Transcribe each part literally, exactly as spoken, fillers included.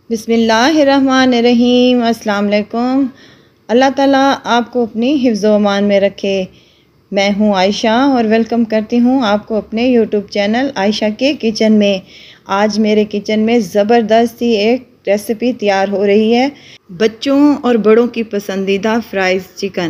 बिस्मिल्लाहिर्रहमानिर्रहीम। अस्सलाम वालेकुम। अल्लाह ताला आपको अपनी हिफ्ज़ व अमान में रखे। मैं हूँ आयशा और वेलकम करती हूँ आपको अपने यूट्यूब चैनल आयशा के किचन में। आज मेरे किचन में ज़बरदस्त सी एक रेसिपी तैयार हो रही है। बच्चों और बड़ों की पसंदीदा फ्राइज़ चिकन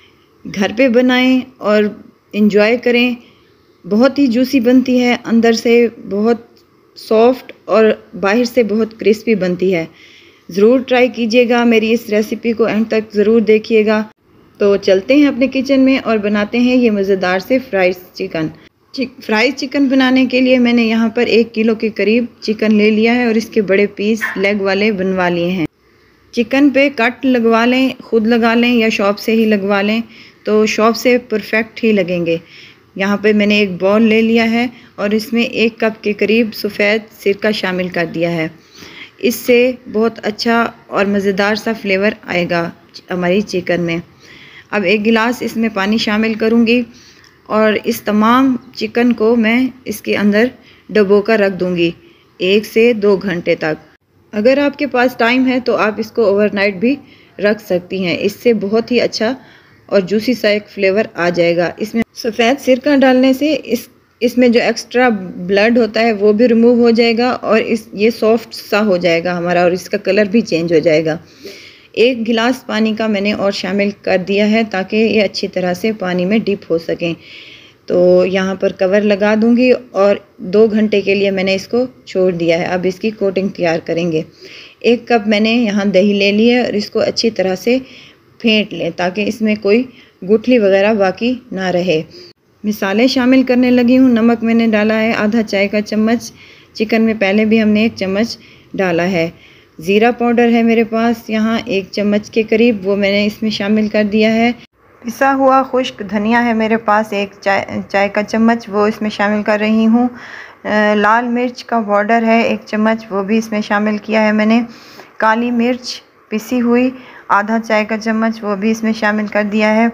घर पे बनाएं और इन्जॉय करें। बहुत ही जूसी बनती है, अंदर से बहुत सॉफ्ट और बाहर से बहुत क्रिस्पी बनती है। ज़रूर ट्राई कीजिएगा, मेरी इस रेसिपी को एंड तक ज़रूर देखिएगा। तो चलते हैं अपने किचन में और बनाते हैं ये मज़ेदार से फ्राइड चिकन। फ्राइड चिकन बनाने के लिए मैंने यहाँ पर एक किलो के करीब चिकन ले लिया है और इसके बड़े पीस लेग वाले बनवा लिए हैं। चिकन पे कट लगवा लें, ख़ुद लगा लें या शॉप से ही लगवा लें, तो शॉप से परफेक्ट ही लगेंगे। यहाँ पे मैंने एक बाउल ले लिया है और इसमें एक कप के करीब सफ़ेद सिरका शामिल कर दिया है। इससे बहुत अच्छा और मज़ेदार सा फ्लेवर आएगा हमारी चिकन में। अब एक गिलास इसमें पानी शामिल करूँगी और इस तमाम चिकन को मैं इसके अंदर डबो कर रख दूँगी एक से दो घंटे तक। अगर आपके पास टाइम है तो आप इसको ओवरनाइट भी रख सकती हैं। इससे बहुत ही अच्छा और जूसी सा एक फ्लेवर आ जाएगा। इसमें सफ़ेद सिरका डालने से इस इसमें जो एक्स्ट्रा ब्लड होता है वो भी रिमूव हो जाएगा और इस ये सॉफ्ट सा हो जाएगा हमारा और इसका कलर भी चेंज हो जाएगा। एक गिलास पानी का मैंने और शामिल कर दिया है ताकि ये अच्छी तरह से पानी में डिप हो सकें। तो यहाँ पर कवर लगा दूँगी और दो घंटे के लिए मैंने इसको छोड़ दिया है। अब इसकी कोटिंग तैयार करेंगे। एक कप मैंने यहाँ दही ले ली है और इसको अच्छी तरह से फेंट लें ताकि इसमें कोई गुठली वगैरह बाकी ना रहे। मिसाले शामिल करने लगी हूँ। नमक मैंने डाला है आधा चाय का चम्मच, चिकन में पहले भी हमने एक चम्मच डाला है। ज़ीरा पाउडर है मेरे पास यहाँ एक चम्मच के करीब, वो मैंने इसमें शामिल कर दिया है। पिसा हुआ खुश्क धनिया है मेरे पास एक चाय चाय का चम्मच, वो इसमें शामिल कर रही हूँ। लाल मिर्च का पाउडर है एक चम्मच, वो भी इसमें शामिल किया है मैंने। काली मिर्च पिसी हुई आधा चाय का चम्मच, वो भी इसमें शामिल कर दिया है।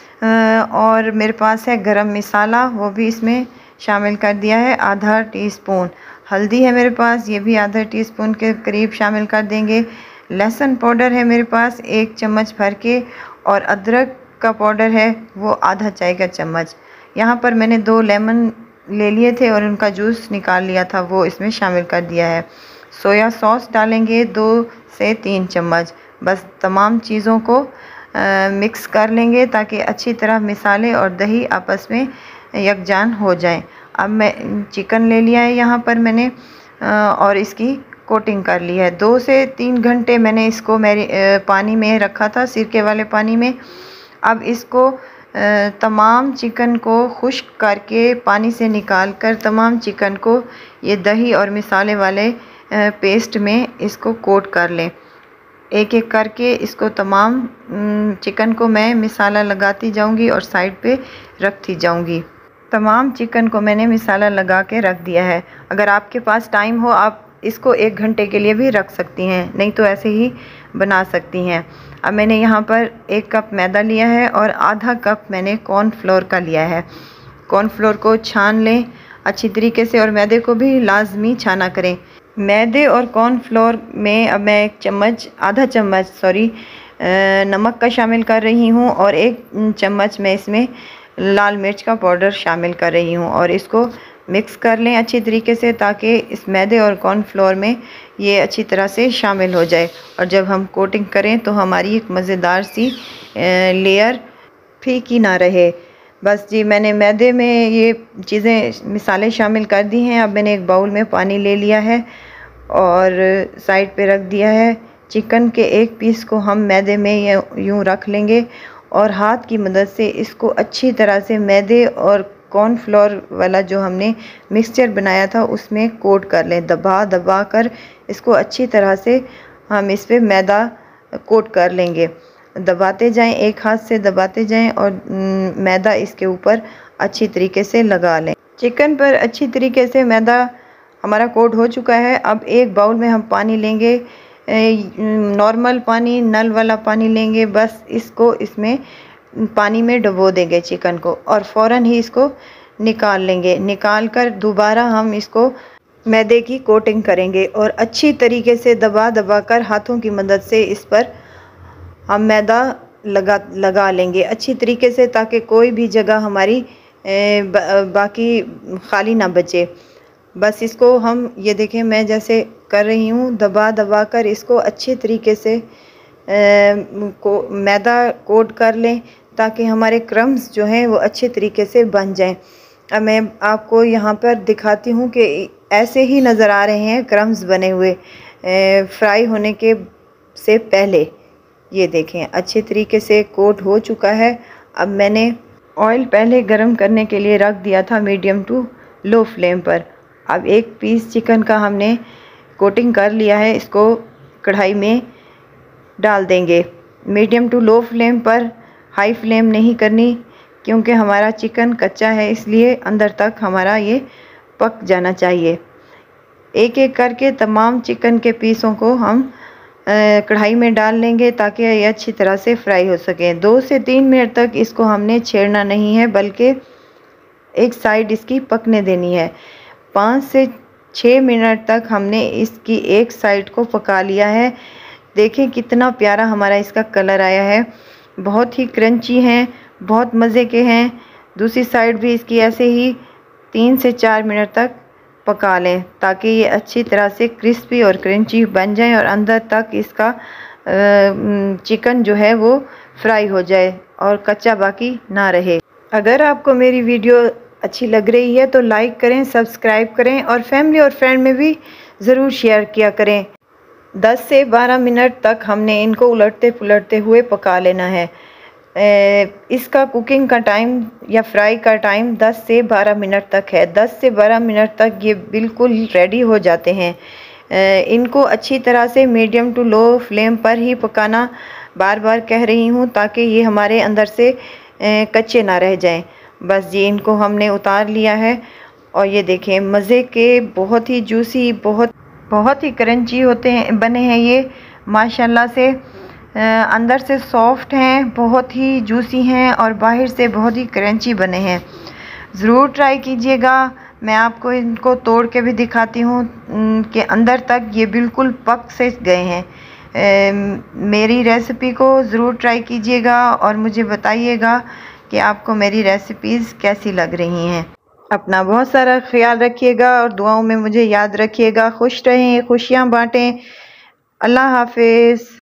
और मेरे पास है गरम मसाला, वो भी इसमें शामिल कर दिया है आधा टीस्पून। हल्दी है मेरे पास, ये भी आधा टीस्पून के करीब शामिल कर देंगे। लहसुन पाउडर है मेरे पास एक चम्मच भर के और अदरक का पाउडर है वो आधा चाय का चम्मच। यहाँ पर मैंने दो लेमन ले लिए थे और उनका जूस निकाल लिया था, वो इसमें शामिल कर दिया है। सोया सॉस डालेंगे दो से तीन चम्मच। बस तमाम चीज़ों को आ, मिक्स कर लेंगे ताकि अच्छी तरह मिसाले और दही आपस में यकजान हो जाएं। अब मैं चिकन ले लिया है यहाँ पर मैंने आ, और इसकी कोटिंग कर ली है। दो से तीन घंटे मैंने इसको मेरी पानी में रखा था, सिरके वाले पानी में। अब इसको आ, तमाम चिकन को खुश्क करके पानी से निकाल कर तमाम चिकन को ये दही और मिसाले वाले आ, पेस्ट में इसको कोट कर लें। एक एक करके इसको तमाम चिकन को मैं मिसाला लगाती जाऊंगी और साइड पे रखती जाऊंगी। तमाम चिकन को मैंने मिसाला लगा के रख दिया है। अगर आपके पास टाइम हो आप इसको एक घंटे के लिए भी रख सकती हैं, नहीं तो ऐसे ही बना सकती हैं। अब मैंने यहाँ पर एक कप मैदा लिया है और आधा कप मैंने कॉर्नफ्लोर का लिया है। कॉर्नफ्लोर को छान लें अच्छी तरीके से और मैदे को भी लाजमी छाना करें। मैदे और कॉर्नफ्लोर में अब मैं एक चम्मच आधा चम्मच सॉरी नमक का शामिल कर रही हूँ और एक चम्मच मैं इसमें लाल मिर्च का पाउडर शामिल कर रही हूँ और इसको मिक्स कर लें अच्छी तरीके से ताकि इस मैदे और कॉर्नफ्लोर में ये अच्छी तरह से शामिल हो जाए। और जब हम कोटिंग करें तो हमारी एक मज़ेदार सी लेयर फीकी ना रहे। बस जी, मैंने मैदे में ये चीज़ें मिसालें शामिल कर दी हैं। अब मैंने एक बाउल में पानी ले लिया है और साइड पे रख दिया है। चिकन के एक पीस को हम मैदे में यूँ रख लेंगे और हाथ की मदद से इसको अच्छी तरह से मैदे और कॉर्नफ्लोर वाला जो हमने मिक्सचर बनाया था उसमें कोट कर लें। दबा दबा कर इसको अच्छी तरह से हम इस पर मैदा कोट कर लेंगे। दबाते जाएं, एक हाथ से दबाते जाएं और मैदा इसके ऊपर अच्छी तरीके से लगा लें। चिकन पर अच्छी तरीके से मैदा हमारा कोट हो चुका है। अब एक बाउल में हम पानी लेंगे, नॉर्मल पानी, नल वाला पानी लेंगे। बस इसको इसमें पानी में डुबो देंगे चिकन को और फ़ौरन ही इसको निकाल लेंगे। निकाल कर दोबारा हम इसको मैदे की कोटिंग करेंगे और अच्छी तरीके से दबा दबा कर हाथों की मदद से इस पर हम मैदा लगा लगा लेंगे अच्छी तरीके से, ताकि कोई भी जगह हमारी ब, बाकी खाली ना बचे। बस इसको हम ये देखें, मैं जैसे कर रही हूँ, दबा दबा कर इसको अच्छे तरीके से को मैदा कोट कर लें, ताकि हमारे क्रम्स जो हैं वो अच्छे तरीके से बन जाएं। अब मैं आपको यहाँ पर दिखाती हूँ कि ऐसे ही नज़र आ रहे हैं क्रम्स बने हुए फ्राई होने के से पहले। ये देखें अच्छे तरीके से कोट हो चुका है। अब मैंने ऑयल पहले गरम करने के लिए रख दिया था मीडियम टू लो फ्लेम पर। अब एक पीस चिकन का हमने कोटिंग कर लिया है, इसको कढ़ाई में डाल देंगे। मीडियम टू लो फ्लेम पर, हाई फ्लेम नहीं करनी, क्योंकि हमारा चिकन कच्चा है, इसलिए अंदर तक हमारा ये पक जाना चाहिए। एक एक करके तमाम चिकन के पीसों को हम कढ़ाई में डाल लेंगे, ताकि ये अच्छी तरह से फ्राई हो सके। दो से तीन मिनट तक इसको हमने छेड़ना नहीं है, बल्कि एक साइड इसकी पकने देनी है। पाँच से छः मिनट तक हमने इसकी एक साइड को पका लिया है। देखें कितना प्यारा हमारा इसका कलर आया है, बहुत ही क्रंची हैं, बहुत मज़े के हैं। दूसरी साइड भी इसकी ऐसे ही तीन से चार मिनट तक पका लें, ताकि ये अच्छी तरह से क्रिस्पी और क्रंची बन जाए और अंदर तक इसका चिकन जो है वो फ्राई हो जाए और कच्चा बाकी ना रहे। अगर आपको मेरी वीडियो अच्छी लग रही है तो लाइक करें, सब्सक्राइब करें और फैमिली और फ्रेंड में भी ज़रूर शेयर किया करें। दस से बारह मिनट तक हमने इनको उलटते पुलटते हुए पका लेना है। इसका कुकिंग का टाइम या फ्राई का टाइम दस से बारह मिनट तक है। दस से बारह मिनट तक ये बिल्कुल रेडी हो जाते हैं। इनको अच्छी तरह से मीडियम टू लो फ्लेम पर ही पकाना, बार बार कह रही हूँ, ताकि ये हमारे अंदर से कच्चे ना रह जाएं। बस ये इनको हमने उतार लिया है और ये देखें मज़े के, बहुत ही जूसी, बहुत बहुत ही क्रंची होते हैं, बने हैं ये माशाल्लाह से। अंदर से सॉफ्ट हैं, बहुत ही जूसी हैं और बाहर से बहुत ही क्रंची बने हैं। ज़रूर ट्राई कीजिएगा। मैं आपको इनको तोड़ के भी दिखाती हूँ कि अंदर तक ये बिल्कुल पक से गए हैं। ए, मेरी रेसिपी को ज़रूर ट्राई कीजिएगा और मुझे बताइएगा कि आपको मेरी रेसिपीज़ कैसी लग रही हैं। अपना बहुत सारा ख्याल रखिएगा और दुआओं में मुझे याद रखिएगा। खुश रहें, खुशियाँ बांटें। अल्लाह हाफिज़।